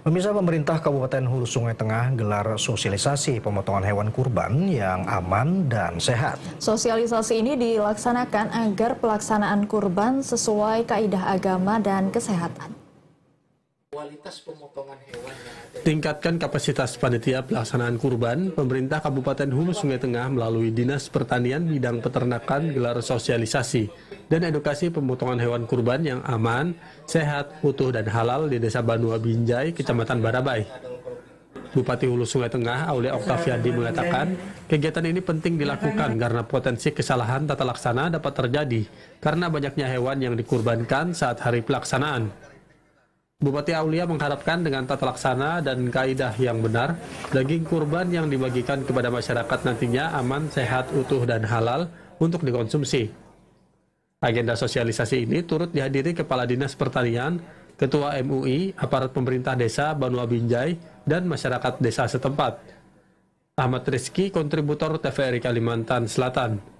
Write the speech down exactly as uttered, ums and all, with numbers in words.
Pemirsa, pemerintah Kabupaten Hulu Sungai Tengah gelar sosialisasi pemotongan hewan kurban yang aman dan sehat. Sosialisasi ini dilaksanakan agar pelaksanaan kurban sesuai kaidah agama dan kesehatan. Tingkatkan kapasitas panitia pelaksanaan kurban, pemerintah Kabupaten Hulu Sungai Tengah melalui Dinas Pertanian bidang peternakan gelar sosialisasi dan edukasi pemotongan hewan kurban yang aman, sehat, utuh dan halal di Desa Banua Binjai, Kecamatan Barabai. Bupati Hulu Sungai Tengah, Aulia Oktaviandi mengatakan, kegiatan ini penting dilakukan karena potensi kesalahan tata laksana dapat terjadi karena banyaknya hewan yang dikurbankan saat hari pelaksanaan. Bupati Aulia mengharapkan dengan tata laksana dan kaidah yang benar, daging kurban yang dibagikan kepada masyarakat nantinya aman, sehat, utuh, dan halal untuk dikonsumsi. Agenda sosialisasi ini turut dihadiri Kepala Dinas Pertanian, Ketua M U I, aparat pemerintah desa Banua Binjai, dan masyarakat desa setempat. Ahmad Rizky, kontributor T V R I Kalimantan Selatan.